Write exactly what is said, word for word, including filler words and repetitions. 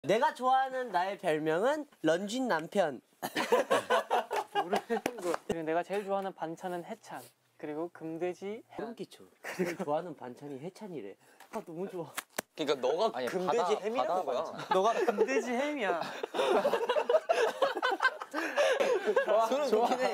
내가 좋아하는 나의 별명은 런쥔 남편. 모르는 거. 그리고 내가 제일 좋아하는 반찬은 해찬. 그리고 금돼지 소름 끼쳐. 내가 좋아하는 반찬이 해찬이래. 아 너무 좋아. 그러니까 너가 아니, 금돼지 바다, 햄이라는 바다 거야. 너가 금돼지 햄이야. 소름 돋긴 해.